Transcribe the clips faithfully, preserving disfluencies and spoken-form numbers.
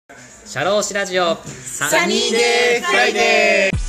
シャローシラジオサニーデーフライデー。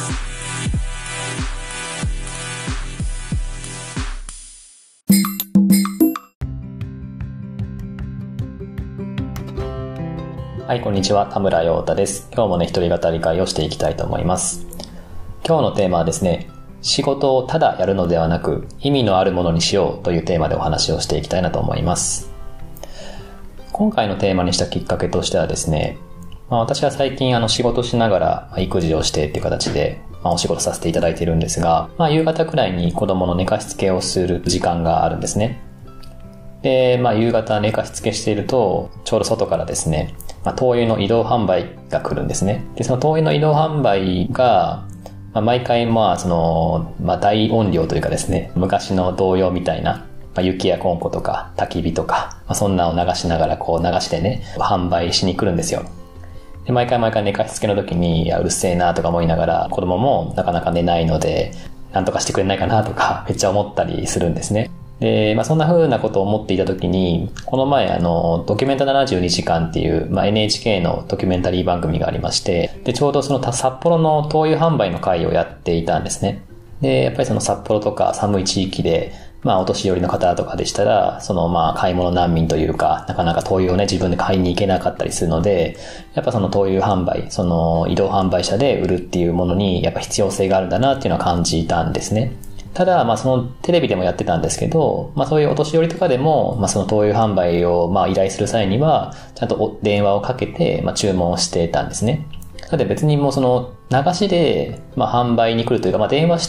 はい、こんにちは。田村陽太です。今日もね、一人語り会をしていきたいと思います。今日のテーマはですね、仕事をただやるのではなく、意味のあるものにしようというテーマでお話をしていきたいなと思います。今回のテーマにしたきっかけとしてはですね、まあ、私は最近あの仕事しながら育児をしてっていう形で、まあ、お仕事させていただいているんですが、まあ、夕方くらいに子供の寝かしつけをする時間があるんですね。で、まあ、夕方寝かしつけしていると、ちょうど外からですね、まあ、灯油の移動販売が来るんですね。で、その灯油の移動販売が、まあ、毎回まあ、その、まあ、大音量というかですね、昔の童謡みたいな、まあ、雪やこんことか、焚き火とか、まあ、そんなを流しながらこう流してね、販売しに来るんですよ。で、毎回毎回寝かしつけの時に、いや、うるせえなとか思いながら、子供もなかなか寝ないので、なんとかしてくれないかなとか、めっちゃ思ったりするんですね。で、まあ、そんな風なことを思っていたときに、この前、あの、ドキュメントななじゅうにじかんっていう、まあ、エヌエイチケー のドキュメンタリー番組がありまして、で、ちょうどその札幌の灯油販売の会をやっていたんですね。で、やっぱりその札幌とか寒い地域で、まあ、お年寄りの方とかでしたら、その、まあ、買い物難民というか、なかなか灯油をね、自分で買いに行けなかったりするので、やっぱその灯油販売、その移動販売車で売るっていうものに、やっぱ必要性があるんだなっていうのは感じたんですね。ただ、まあそのテレビでもやってたんですけど、まあそういうお年寄りとかでも、まあその灯油販売をまあ依頼する際には、ちゃんと電話をかけて、まあ注文をしてたんですね。なので別にもうその流しで、まあ販売に来るというか、まあ電話して、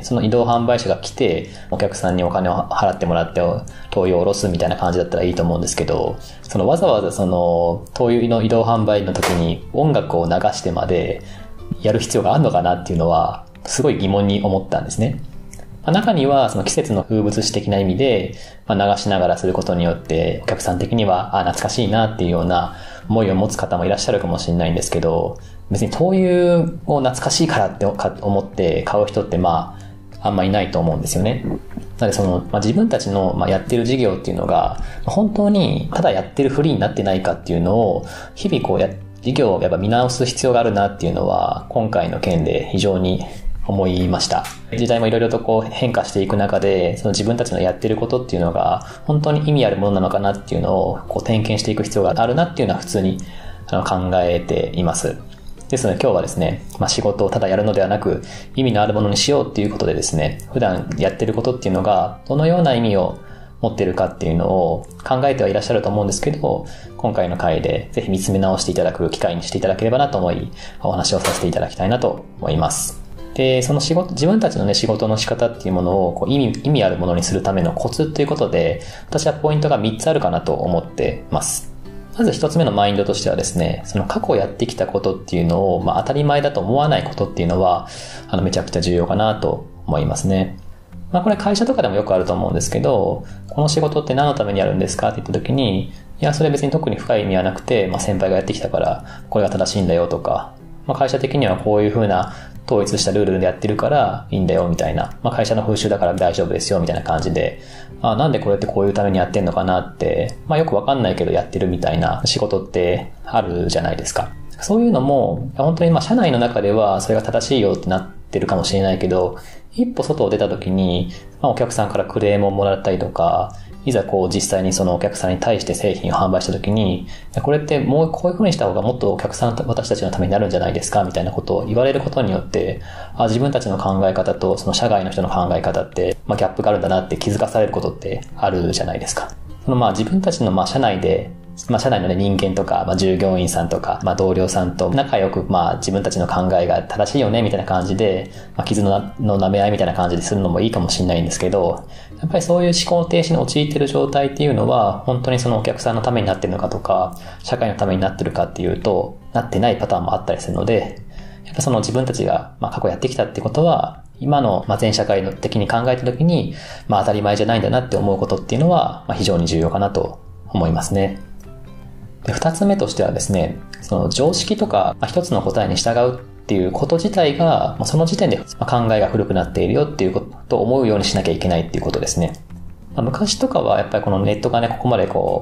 その移動販売車が来て、お客さんにお金を払ってもらって、灯油を下ろすみたいな感じだったらいいと思うんですけど、そのわざわざその灯油の移動販売の時に音楽を流してまでやる必要があるのかなっていうのは、すごい疑問に思ったんですね。中にはその季節の風物詩的な意味で、まあ、流しながらすることによってお客さん的にはあ懐かしいなっていうような思いを持つ方もいらっしゃるかもしれないんですけど、別に灯油を懐かしいからって思って買う人ってまああんまいないと思うんですよね。なのでその、まあ、自分たちのまあやってる事業っていうのが本当にただやってるふりになってないかっていうのを日々こうや事業をやっぱ見直す必要があるなっていうのは今回の件で非常に思いました。時代もいろいろとこう変化していく中で、その自分たちのやってることっていうのが本当に意味あるものなのかなっていうのをこう点検していく必要があるなっていうのは普通に考えています。ですので今日はですね、まあ、仕事をただやるのではなく意味のあるものにしようっていうことでですね、普段やってることっていうのがどのような意味を持っているかっていうのを考えてはいらっしゃると思うんですけど、今回の回でぜひ見つめ直していただく機会にしていただければなと思い、お話をさせていただきたいなと思います。で、その仕事、自分たちのね、仕事の仕方っていうものをこう意味、意味あるものにするためのコツということで、私はポイントがみっつあるかなと思ってます。まずひとつめのマインドとしてはですね、その過去やってきたことっていうのを、まあ当たり前だと思わないことっていうのは、あの、めちゃくちゃ重要かなと思いますね。まあこれ会社とかでもよくあると思うんですけど、この仕事って何のためにやるんですかって言った時に、いや、それ別に特に深い意味はなくて、まあ先輩がやってきたから、これが正しいんだよとか、まあ会社的にはこういうふうな統一したルールでやってるからいいんだよみたいな、まあ会社の風習だから大丈夫ですよみたいな感じで、あ、なんでこれってこういうためにやってんのかなって、まあよくわかんないけどやってるみたいな仕事ってあるじゃないですか。そういうのも、本当にまあ社内の中ではそれが正しいよってなってるかもしれないけど、一歩外を出た時に、まあお客さんからクレームをもらったりとか、いざこう実際にそのお客さんに対して製品を販売したときに、これってもうこういう風にした方がもっとお客さん、私たちのためになるんじゃないですかみたいなことを言われることによって、あ、自分たちの考え方とその社外の人の考え方って、まあギャップがあるんだなって気づかされることってあるじゃないですか。そのまあ自分たちのまあ社内で、まあ社内のね人間とか、まあ従業員さんとか、まあ同僚さんと仲良くまあ自分たちの考えが正しいよねみたいな感じで、まあ傷のな、の舐め合いみたいな感じでするのもいいかもしれないんですけど、やっぱりそういう思考停止に陥っている状態っていうのは、本当にそのお客さんのためになってるのかとか、社会のためになってるかっていうと、なってないパターンもあったりするので、やっぱその自分たちがまあ過去やってきたってことは、今のまあ全社会の的に考えたときに、まあ当たり前じゃないんだなって思うことっていうのは、まあ非常に重要かなと思いますね。で、二つ目としてはですね、その常識とか、まあ、一つの答えに従うっていうこと自体が、まあ、その時点で考えが古くなっているよっていうことを思うようにしなきゃいけないっていうことですね。まあ、昔とかはやっぱりこのネットがね、ここまでこう、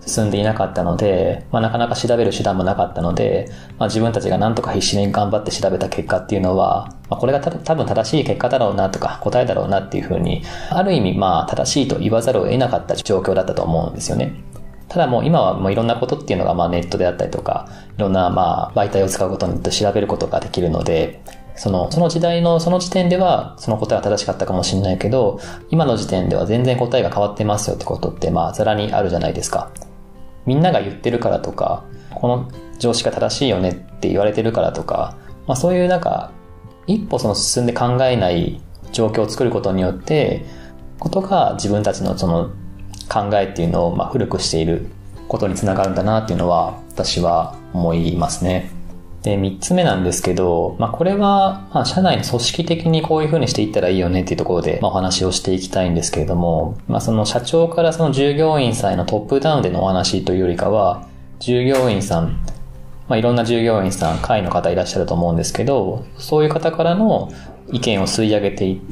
進んでいなかったので、まあ、なかなか調べる手段もなかったので、まあ、自分たちが何とか必死に頑張って調べた結果っていうのは、まあ、これがた多分正しい結果だろうなとか答えだろうなっていうふうに、ある意味まあ正しいと言わざるを得なかった状況だったと思うんですよね。ただもう今はもういろんなことっていうのがまあネットであったりとか、いろんなまあ媒体を使うことによって調べることができるので、その、その時代のその時点ではその答えは正しかったかもしれないけど、今の時点では全然答えが変わってますよってことってまあざらにあるじゃないですか。みんなが言ってるからとか、この常識が正しいよねって言われてるからとか、まあそういうなんか一歩その進んで考えない状況を作ることによってことが自分たちのその考えっていうのをまあ古くしていることにつながるんだなっていうのは私は思いますね。で、三つ目なんですけど、まあこれはまあ社内の組織的にこういう風にしていったらいいよねっていうところでまあお話をしていきたいんですけれども、まあその社長からその従業員さんへのトップダウンでのお話というよりかは、従業員さん、まあいろんな従業員さん、会の方いらっしゃると思うんですけど、そういう方からの意見を吸い上げていって、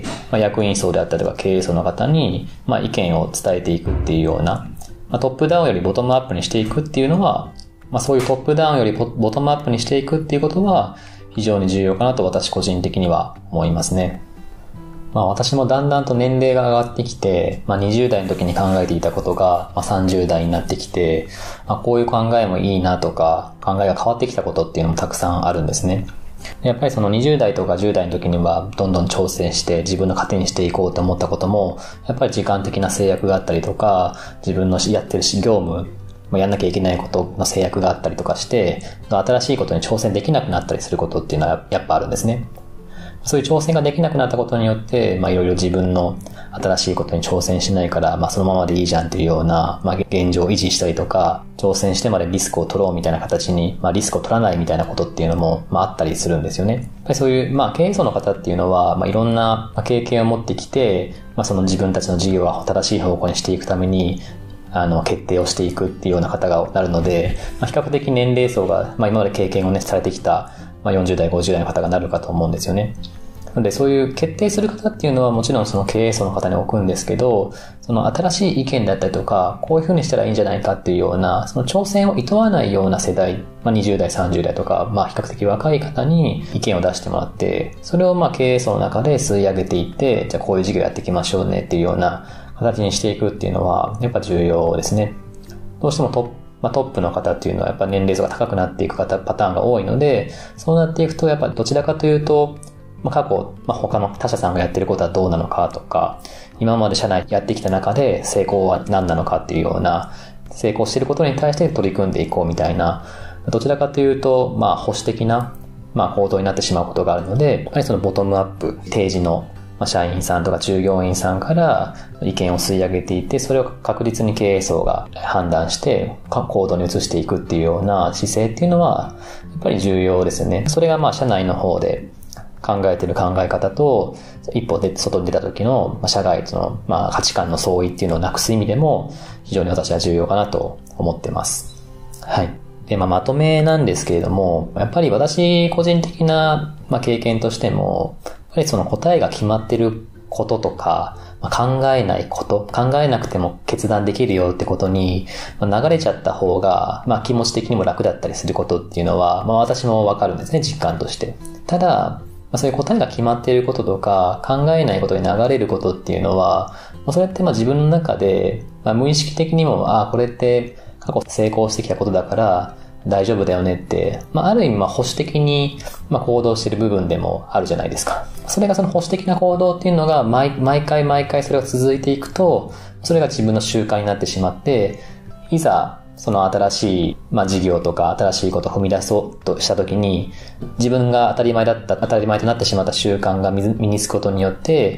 まあ、役員層であったりとか経営層の方にまあ意見を伝えていくっていうような、まあ、トップダウンよりボトムアップにしていくっていうのは、まあそういうトップダウンよりボトムアップにしていくっていうことは非常に重要かなと私個人的には思いますね。まあ私もだんだんと年齢が上がってきて、まあにじゅう代の時に考えていたことが、まあ、さんじゅう代になってきて、まあこういう考えもいいなとか、考えが変わってきたことっていうのもたくさんあるんですね。やっぱりそのにじゅう代とかじゅう代の時にはどんどん挑戦して自分の糧にしていこうと思ったことも、やっぱり時間的な制約があったりとか、自分のやってる業務、やんなきゃいけないことの制約があったりとかして、新しいことに挑戦できなくなったりすることっていうのはやっぱあるんですね。そういう挑戦ができなくなったことによって、まあいろいろ自分の新しいことに挑戦しないから、まあそのままでいいじゃんっていうような、まあ現状を維持したりとか、挑戦してまでリスクを取ろうみたいな形に、まあリスクを取らないみたいなことっていうのも、まああったりするんですよね。やっぱりそういう、まあ経営層の方っていうのは、まあいろんな経験を持ってきて、まあその自分たちの事業を正しい方向にしていくために、あの、決定をしていくっていうような方がなるので、まあ、比較的年齢層が、まあ今まで経験をね、されてきた、まあよんじゅう代、ごじゅう代の方がなるかと思うんですよね。なのでそういう決定する方っていうのはもちろんその経営層の方に置くんですけど、その新しい意見だったりとか、こういう風にしたらいいんじゃないかっていうような、その挑戦を厭わないような世代、まあにじゅう代、さんじゅう代とか、まあ比較的若い方に意見を出してもらって、それをまあ経営層の中で吸い上げていって、じゃあこういう事業やっていきましょうねっていうような形にしていくっていうのは、やっぱ重要ですね。どうしてもトップまあ、トップの方っていうのはやっぱ年齢層が高くなっていく方パターンが多いので、そうなっていくとやっぱどちらかというと、まあ、過去、まあ、他の他社さんがやってることはどうなのかとか、今まで社内やってきた中で成功は何なのかっていうような、成功していることに対して取り組んでいこうみたいな、どちらかというと、まあ保守的な、まあ行動になってしまうことがあるので、やっぱりそのボトムアップ、提示の社員さんとか従業員さんから意見を吸い上げていって、それを確実に経営層が判断して行動に移していくっていうような姿勢っていうのはやっぱり重要ですよね。それがまあ社内の方で考えている考え方と一歩で外に出た時の社外とのまあ価値観の相違っていうのをなくす意味でも非常に私は重要かなと思ってます。はい。で、まあ、まとめなんですけれども、やっぱり私個人的なまあ経験としてもやっぱりその答えが決まってることとか、まあ、考えないこと、考えなくても決断できるよってことに、まあ、流れちゃった方が、まあ、気持ち的にも楽だったりすることっていうのは、まあ、私もわかるんですね、実感として。ただ、まあ、そういう答えが決まっていることとか、考えないことに流れることっていうのは、まあ、それってまあ自分の中で、まあ、無意識的にも、ああ、これって過去成功してきたことだから、大丈夫だよねって、まあ、ある意味、まあ、保守的に、まあ、行動している部分でもあるじゃないですか。それがその保守的な行動っていうのが、毎、毎回毎回それが続いていくと、それが自分の習慣になってしまって、いざ、その新しい、まあ、事業とか新しいことを踏み出そうとしたときに、自分が当たり前だった、当たり前となってしまった習慣が身につくことによって、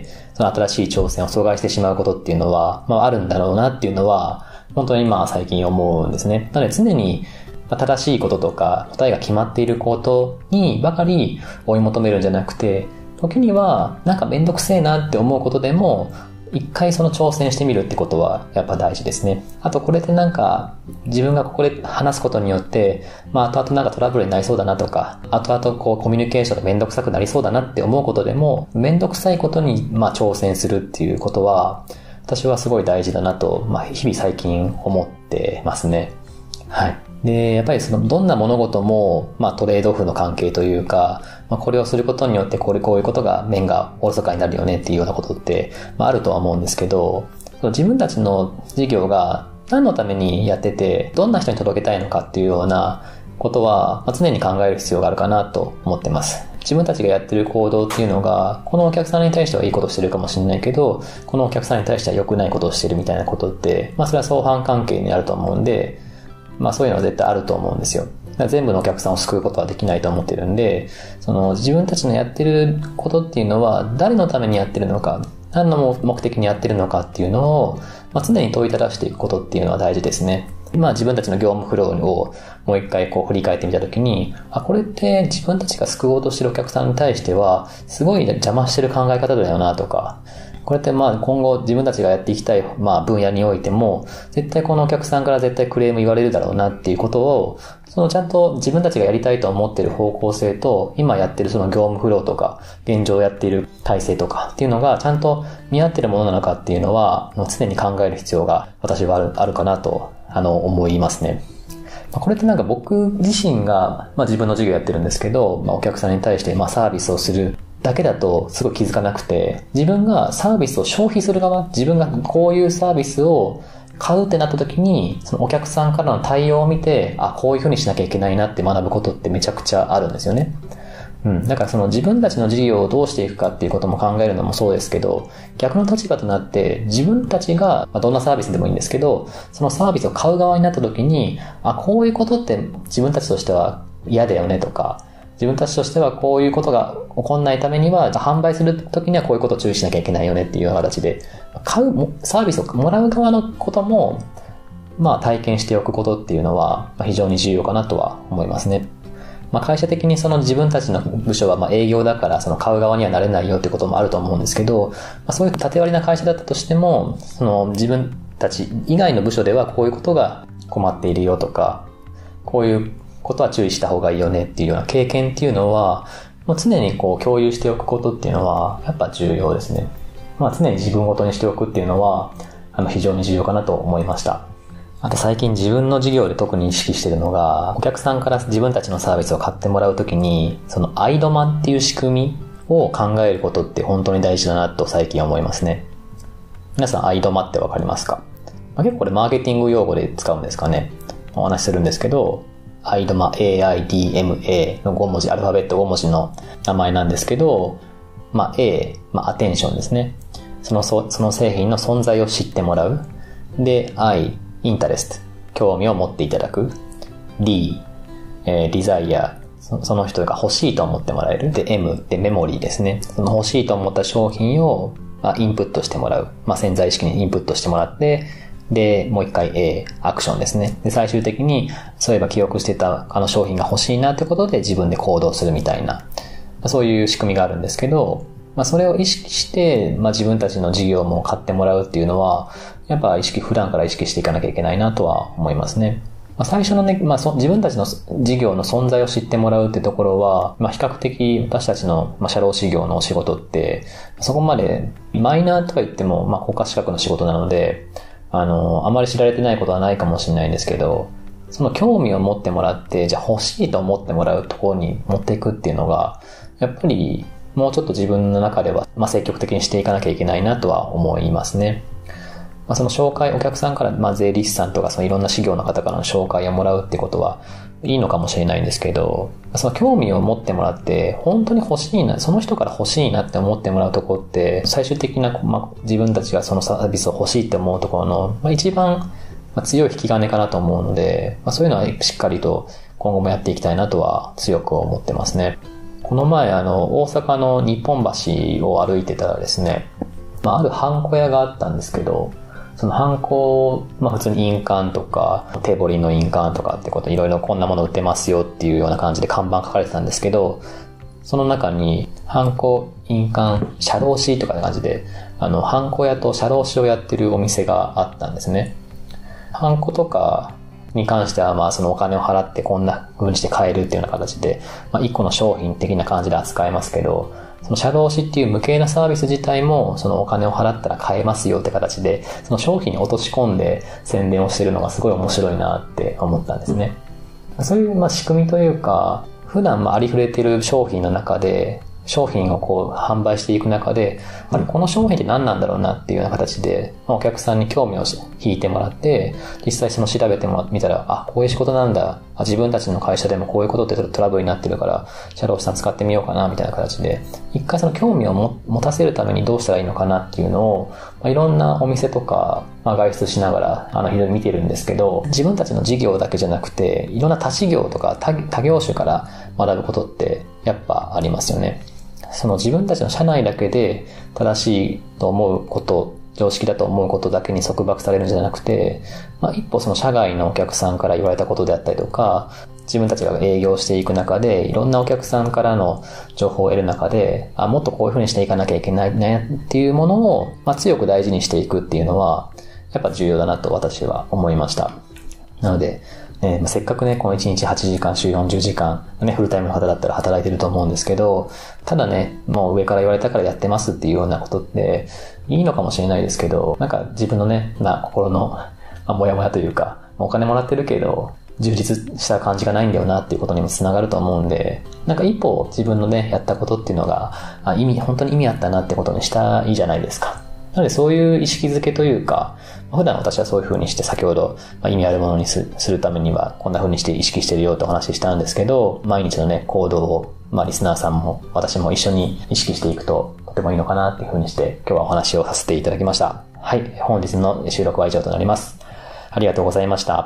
その新しい挑戦を阻害してしまうことっていうのは、まあ、あるんだろうなっていうのは、本当にまあ最近思うんですね。なので常に、正しいこととか答えが決まっていることにばかり追い求めるんじゃなくて、時にはなんかめんどくせえなって思うことでも一回その挑戦してみるってことはやっぱ大事ですね。あとこれでなんか自分がここで話すことによってまあ後々なんかトラブルになりそうだなとか、後々こうコミュニケーションがめんどくさくなりそうだなって思うことでも、めんどくさいことにまあ挑戦するっていうことは私はすごい大事だなと、まあ、日々最近思ってってますね。はい。で、やっぱりその、どんな物事も、まあトレードオフの関係というか、まあこれをすることによって、これ、こういうことが、面がおろそかになるよねっていうようなことって、まああるとは思うんですけど、その自分たちの事業が何のためにやってて、どんな人に届けたいのかっていうようなことは、まあ、常に考える必要があるかなと思ってます。自分たちがやってる行動っていうのが、このお客さんに対してはいいことをしてるかもしれないけど、このお客さんに対しては良くないことをしてるみたいなことって、まあそれは相反関係にあると思うんで、まあそういうのは絶対あると思うんですよ。だから全部のお客さんを救うことはできないと思ってるんで、その自分たちのやってることっていうのは誰のためにやってるのか、何の目的にやってるのかっていうのを、まあ、常に問いただしていくことっていうのは大事ですね。まあ自分たちの業務フローをもう一回こう振り返ってみたときに、あ、これって自分たちが救おうとしてるお客さんに対してはすごい邪魔してる考え方だよなとか、これってまあ今後自分たちがやっていきたいまあ分野においても絶対このお客さんから絶対クレーム言われるだろうなっていうことを、そのちゃんと自分たちがやりたいと思っている方向性と今やってるその業務フローとか現状やっている体制とかっていうのがちゃんと見合ってるものなのかっていうのは常に考える必要が私はある、あるかなとあの思いますね。これってなんか僕自身が、まあ、自分の事業やってるんですけど、まあ、お客さんに対してまあサービスをするだけだとすごい気づかなくて、自分がサービスを消費する側、自分がこういうサービスを買うってなった時に、そのお客さんからの対応を見て、あ、こういう風にしなきゃいけないなって学ぶことってめちゃくちゃあるんですよね。うん。だからその自分たちの事業をどうしていくかっていうことも考えるのもそうですけど、逆の立場となって自分たちが、まあ、どんなサービスでもいいんですけど、そのサービスを買う側になった時に、あ、こういうことって自分たちとしては嫌だよねとか、自分たちとしてはこういうことが起こんないためには、販売するときにはこういうことを注意しなきゃいけないよねっていうような形で、買う、サービスをもらう側のことも、まあ体験しておくことっていうのは非常に重要かなとは思いますね。まあ会社的にその自分たちの部署はまあ営業だからその買う側にはなれないよってこともあると思うんですけど、まあ、そういう縦割りな会社だったとしても、その自分たち以外の部署ではこういうことが困っているよとか、こういうことは注意した方がいいよねっていうような経験っていうのは、もう常にこう共有しておくことっていうのはやっぱ重要ですね。まあ常に自分ごとにしておくっていうのはあの非常に重要かなと思いました。あと最近自分の事業で特に意識しているのが、お客さんから自分たちのサービスを買ってもらうときに、そのアイドマっていう仕組みを考えることって本当に大事だなと最近思いますね。皆さんアイドマってわかりますか？まあ、結構これマーケティング用語で使うんですかね。お話しするんですけど、アイドマ エーアイディーエムエー のご文字、アルファベットご文字の名前なんですけど、まあ A、まあアテンションですね。その、その製品の存在を知ってもらう。で、I、インタレスト、興味を持っていただく。D、えー、デザイア、その人が欲しいと思ってもらえる。で、M でメモリーですね。その欲しいと思った商品を、まあ、インプットしてもらう。まあ、潜在意識にインプットしてもらって、で、もう一回 A、アクションですね。で、最終的に、そういえば記憶してたあの商品が欲しいなってことで自分で行動するみたいな、そういう仕組みがあるんですけど、まあ、それを意識して、まあ、自分たちの事業も買ってもらうっていうのは、やっぱ意識、普段から意識していかなきゃいけないなとは思いますね。まあ、最初のね、まあそ、自分たちの事業の存在を知ってもらうってところは、まあ、比較的私たちの、まあ、社労士業のお仕事って、そこまでマイナーとは言っても、まあ、国家資格の仕事なので、あの、あまり知られてないことはないかもしれないんですけど、その興味を持ってもらって、じゃあ欲しいと思ってもらうところに持っていくっていうのが、やっぱりもうちょっと自分の中では、まあ、積極的にしていかなきゃいけないなとは思いますね。まあ、その紹介、お客さんから、まあ、税理士さんとか、そのいろんな事業の方からの紹介をもらうってことはいいのかもしれないんですけど、その興味を持ってもらって、本当に欲しいな、その人から欲しいなって思ってもらうところって、最終的な、まあ、自分たちがそのサービスを欲しいって思うところの、まあ、一番強い引き金かなと思うので、まあ、そういうのはしっかりと今後もやっていきたいなとは強く思ってますね。この前、あの、大阪の日本橋を歩いてたらですね、まあ、あるハンコ屋があったんですけど、そのハンコ、まあ普通に印鑑とか、手彫りの印鑑とかってこと、いろいろこんなもの売ってますよっていうような感じで看板書かれてたんですけど、その中に、ハンコ、印鑑、社労士とかって感じで、あの、ハンコ屋と社労士をやってるお店があったんですね。ハンコとか、 に関しては、まあそのお金を払ってこんな風にして買えるっていうような形で、まあ一個の商品的な感じで扱えますけど、その社労士っていう無形なサービス自体も、そのお金を払ったら買えますよって形で、その商品に落とし込んで宣伝をしてるのがすごい面白いなって思ったんですね。そういうまあ仕組みというか、普段まあありふれている商品の中で、商品をこう販売していく中で、あれこの商品って何なんだろうなっていうような形で、まあ、お客さんに興味を引いてもらって、実際その調べてもらみたら、あ、こういう仕事なんだ。あ、自分たちの会社でもこういうことってトラブルになってるから、社労士さん使ってみようかなみたいな形で、一回その興味をも持たせるためにどうしたらいいのかなっていうのを、まあ、いろんなお店とか、まあ、外出しながら、あの、いろいろ見てるんですけど、自分たちの事業だけじゃなくて、いろんな他事業とか他、他業種から学ぶことってやっぱありますよね。その自分たちの社内だけで正しいと思うこと、常識だと思うことだけに束縛されるんじゃなくて、まあ、一歩その社外のお客さんから言われたことであったりとか、自分たちが営業していく中で、いろんなお客さんからの情報を得る中で、あ、もっとこういう風にしていかなきゃいけないねっていうものを、まあ、強く大事にしていくっていうのは、やっぱ重要だなと私は思いました。なので、えー、せっかくね、このいちにちはちじかん、週よんじゅうじかん、ね、フルタイムの方だったら働いてると思うんですけど、ただね、もう上から言われたからやってますっていうようなことって、いいのかもしれないですけど、なんか自分のね、まあ心の、まあ、もやもやというか、お金もらってるけど、充実した感じがないんだよなっていうことにもつながると思うんで、なんか一歩自分のね、やったことっていうのが、あ、意味、本当に意味あったなってことにしたらいいじゃないですか。なのでそういう意識づけというか、普段私はそういう風にして先ほど、まあ、意味あるものにするためにはこんな風にして意識してるよとお話ししたんですけど、毎日のね、行動を、まあリスナーさんも私も一緒に意識していくととてもいいのかなっていう風にして今日はお話をさせていただきました。はい、本日の収録は以上となります。ありがとうございました。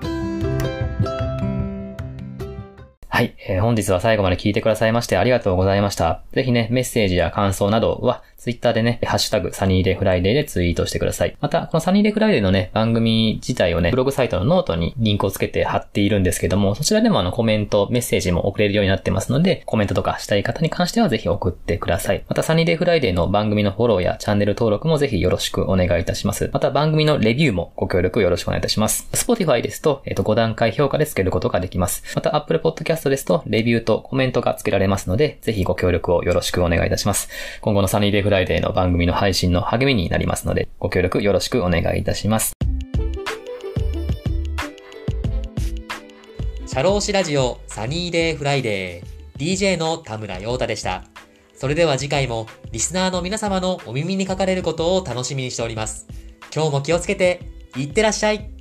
はい、えー、本日は最後まで聞いてくださいましてありがとうございました。ぜひね、メッセージや感想などは、ツイッターでね、ハッシュタグ、サニーデイフライデーでツイートしてください。また、このサニーデイフライデーのね、番組自体をね、ブログサイトのノートにリンクをつけて貼っているんですけども、そちらでもあのコメント、メッセージも送れるようになってますので、コメントとかしたい方に関してはぜひ送ってください。また、サニーデイフライデーの番組のフォローやチャンネル登録もぜひよろしくお願いいたします。また、番組のレビューもご協力よろしくお願いいたします。Spotify ですと、えっと、ご段階評価でつけることができます。また、Apple Podcast ですと、レビューとコメントがつけられますので、ぜひご協力をよろしくお願いいたします。今後のサニーデイフライデーの番組の配信の励みになりますので、ご協力よろしくお願いいたします。 社労士ラジオサニーデイフライデー ディージェー の田村陽太でした。それでは次回もリスナーの皆様のお耳にかかれることを楽しみにしております。今日も気をつけていってらっしゃい。